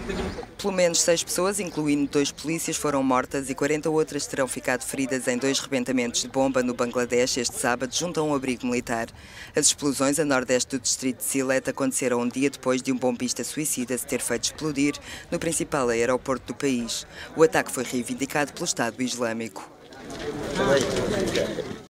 Pelo menos 6 pessoas, incluindo 2 polícias, foram mortas e 40 outras terão ficado feridas em 2 rebentamentos de bomba no Bangladesh este sábado junto a um abrigo militar. As explosões a nordeste do distrito de Sylhet aconteceram um dia depois de um bombista suicida se ter feito explodir no principal aeroporto do país. O ataque foi reivindicado pelo Estado Islâmico.